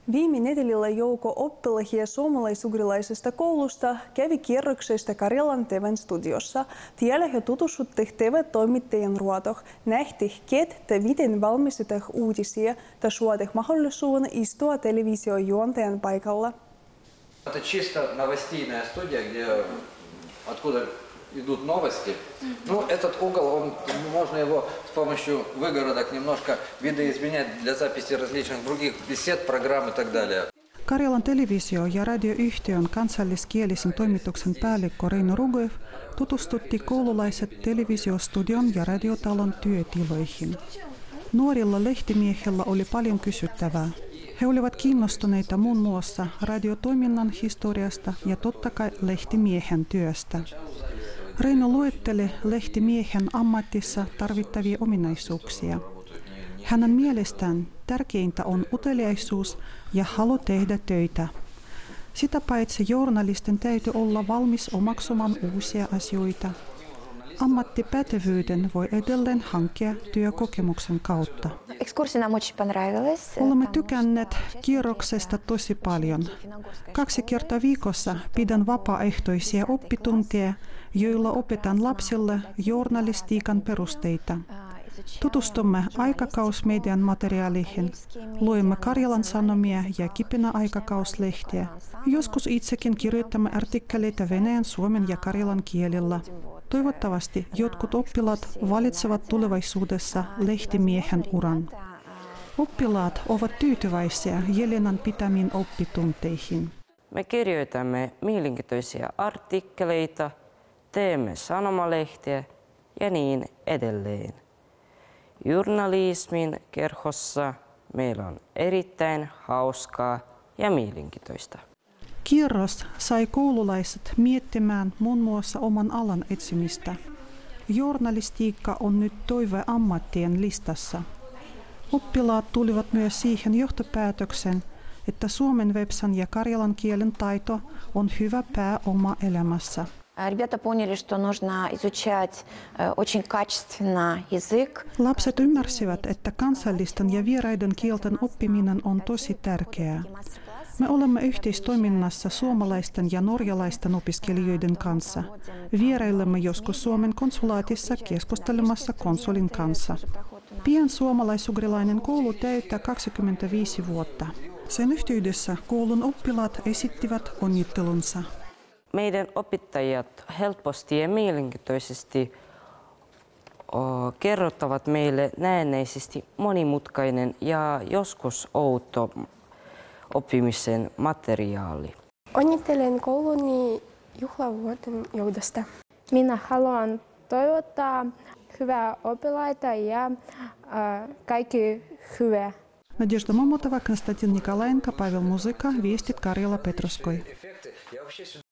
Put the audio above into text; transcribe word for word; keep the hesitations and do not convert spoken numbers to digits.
Viime nedelillä joukko oppilahia suomalaisugrilaisesta koulusta kävi kierroksesta Karjalan T V:n studiossa. Tiellä he tutustuttiin T V-toimittajien ruotoh, nähti, ket ja miten valmistetaan uutisia, ja suotih mahdollisuuden istua televisiojuontajan paikalla. Это чисто новостейная студия, где откуда идут новости. Ну, этот угол, он, можно его с помощью выгородок немножко видоизменять для записи различных других бесед, программ и так далее. Karjalan televisio- ja radioyhtiön kansalliskielisen toimituksen päällikkö Reino Rugoev tutustutti koululaiset televisiostudion ja radiotalon työtiloihin. Nuorilla lehtimiehillä oli paljon kysyttävää. He olivat kiinnostuneita muun muassa radiotoiminnan historiasta ja totta kai lehtimiehen työstä. Reino luetteli lehtimiehen ammatissa tarvittavia ominaisuuksia. Hänen mielestään tärkeintä on uteliaisuus ja halu tehdä töitä. Sitä paitsi journalistin täytyy olla valmis omaksumaan uusia asioita. Ammattipätevyyden voi edelleen hankkia työkokemuksen kautta. Olemme tykänneet kierroksesta tosi paljon. Kaksi kertaa viikossa pidän vapaaehtoisia oppitunteja, joilla opetan lapsille journalistiikan perusteita. Tutustumme aikakausmedian materiaaleihin, luemme Karjalan Sanomia ja Kipinä aikakauslehtiä. Joskus itsekin kirjoitamme artikkeleita venäjän, suomen ja karjalan kielillä. Toivottavasti jotkut oppilaat valitsevat tulevaisuudessa lehtimiehen uran. Oppilaat ovat tyytyväisiä Jelenan pitämiin oppitunteihin. Me kirjoitamme mielenkiintoisia artikkeleita, teemme sanomalehtiä ja niin edelleen. Journalismin kerhossa meillä on erittäin hauskaa ja mielenkiintoista. Kierros sai koululaiset miettimään muun muassa oman alan etsimistä. Journalistiikka on nyt toiveammattien listassa. Oppilaat tulivat myös siihen johtopäätöksen, että suomen websan ja karjalan kielen taito on hyvä pääoma elämässä. Lapset ymmärsivät, että kansallisten ja vieraiden kielten oppiminen on tosi tärkeää. Me olemme yhteistoiminnassa suomalaisten ja norjalaisten opiskelijoiden kanssa. Vierailemme joskus Suomen konsulaatissa keskustelemassa konsulin kanssa. Pian suomalaisugrilainen koulu täyttää kaksikymmentäviisi vuotta. Sen yhteydessä koulun oppilaat esittivät onnittelunsa. Meidän opettajat helposti ja mielenkiintoisesti kerrottavat meille näennäisesti monimutkainen ja joskus outo oppimisen materiaali. Onnittelen kouluni juhlavuoden johdosta. Minä haluan toivottaa hyvää oppilaita ja äh, kaikki hyvää. Надежда Мамотова, Константин Николаенко, Павел Музыка, Вести, Карела Петровской.